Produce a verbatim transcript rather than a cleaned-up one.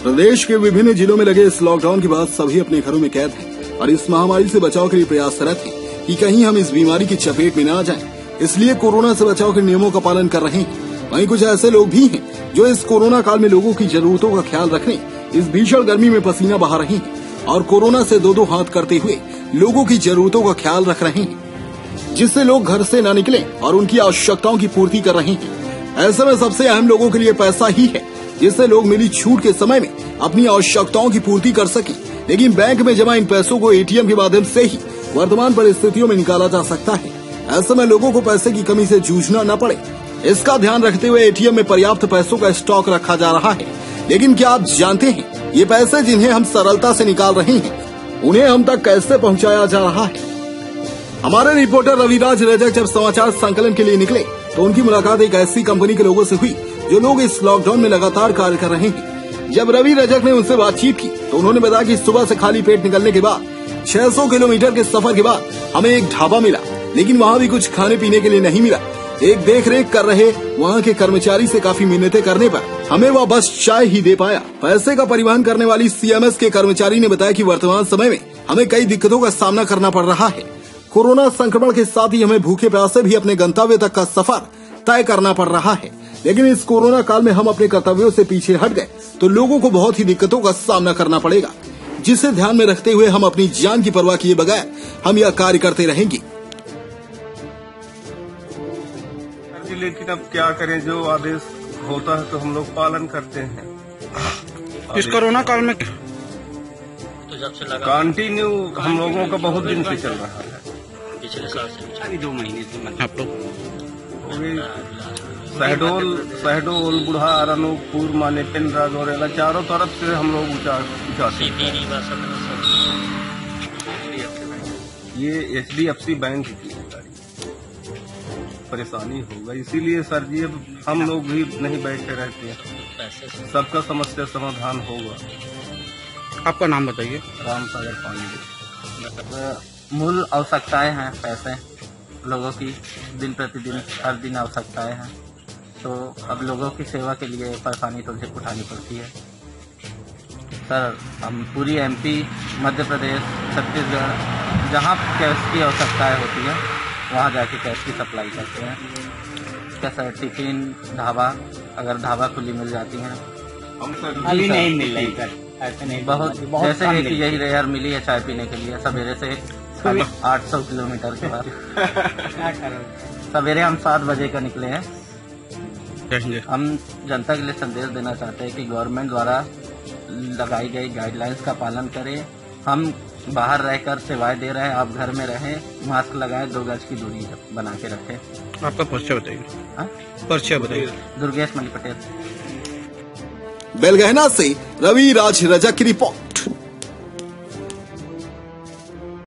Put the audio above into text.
प्रदेश के विभिन्न जिलों में लगे इस लॉकडाउन के बाद सभी अपने घरों में कैद हैं और इस महामारी से बचाव के लिए प्रयासरत हैं कि कहीं हम इस बीमारी की चपेट में न आ जाएं। इसलिए कोरोना से बचाव के नियमों का पालन कर रहे हैं। वहीं कुछ ऐसे लोग भी हैं जो इस कोरोना काल में लोगों की जरूरतों का ख्याल रखने इस भीषण गर्मी में पसीना बहा रहे हैं और कोरोना से दो दो हाथ करते हुए लोगों की जरूरतों का ख्याल रख रहे हैं, जिससे लोग घर से न निकले और उनकी आवश्यकताओं की पूर्ति कर रहे हैं। ऐसे में सबसे अहम लोगों के लिए पैसा ही है, जिससे लोग मिली छूट के समय में अपनी आवश्यकताओं की पूर्ति कर सकें। लेकिन बैंक में जमा इन पैसों को एटीएम के माध्यम से ही वर्तमान परिस्थितियों में निकाला जा सकता है। ऐसे में लोगों को पैसे की कमी से जूझना न पड़े, इसका ध्यान रखते हुए एटीएम में पर्याप्त पैसों का स्टॉक रखा जा रहा है। लेकिन क्या आप जानते हैं ये पैसे जिन्हें हम सरलता से निकाल रहे हैं उन्हें हम तक कैसे पहुँचाया जा रहा है? हमारे रिपोर्टर रविराज रजक जब समाचार संकलन के लिए निकले तो उनकी मुलाकात एक ऐसी कंपनी के लोगों से हुई जो लोग इस लॉकडाउन में लगातार कार्य कर रहे हैं। जब रवि रजक ने उनसे बातचीत की तो उन्होंने बताया कि सुबह से खाली पेट निकलने के बाद छह सौ किलोमीटर के सफर के बाद हमें एक ढाबा मिला, लेकिन वहाँ भी कुछ खाने पीने के लिए नहीं मिला। एक देख रेख कर रहे वहाँ के कर्मचारी से काफी मिन्नतें करने पर हमें वह बस चाय ही दे पाया। पैसे का परिवहन करने वाली सीएमएस के कर्मचारी ने बताया कि वर्तमान समय में हमें कई दिक्कतों का सामना करना पड़ रहा है। कोरोना संक्रमण के साथ ही हमें भूखे प्यासे भी अपने गंतव्य तक का सफर तय करना पड़ रहा है। लेकिन इस कोरोना काल में हम अपने कर्तव्यों से पीछे हट गए तो लोगों को बहुत ही दिक्कतों का सामना करना पड़ेगा, जिसे ध्यान में रखते हुए हम अपनी जान की परवाह किए बगैर हम यह कार्य करते रहेंगे। लेकिन अब क्या करें, जो आदेश होता है तो हम लोग पालन करते हैं। इस कोरोना काल में तो जब से लगा कंटिन्यू हम लोगों का बहुत दिन से चल रहा है। पिछले साल से दो महीने से आप लोग शहडोल शहडोल बुढ़ा अनूपपुर माने पिंडरा गौरेला चारों तरफ से हम लोग उचाते हैं। ये H D F C bank की परेशानी होगा, इसीलिए सर जी अब हम लोग भी नहीं बैठे रहते हैं। सबका समस्या समाधान होगा। आपका नाम बताइए। राम सागर पांडे। मूल आवश्यकताएं हैं पैसे लोगों की, दिन प्रतिदिन हर दिन आवश्यकताएं हैं, तो अब लोगों की सेवा के लिए परेशानी तो उठानी पड़ती है। सर हम पूरी एमपी, मध्य प्रदेश, छत्तीसगढ़ जहाँ कैश की आवश्यकताएं होती है वहाँ जाके कैश की सप्लाई करते हैं। क्या सर टिफिन ढाबा, अगर ढाबा खुली मिल जाती हैं अभी नहीं मिल रही सर, ऐसे नहीं बहुत, बहुत जैसे कि यही रेयर मिली है चाय पीने के लिए सवेरे से आठ सौ किलोमीटर के बाद। सवेरे हम सात बजे का निकले हैं। हम जनता के लिए संदेश देना चाहते हैं कि गवर्नमेंट द्वारा लगाई गई गाइडलाइंस का पालन करें। हम बाहर रहकर सेवाएं दे रहे हैं, आप घर में रहें, मास्क लगाएं, दो गज की दूरी बना के रखें। आपका परिचय बताइए। परिचय बताइए। दुर्गेश मणि पटेल। बेलगहना से रविराज रजक की रिपोर्ट।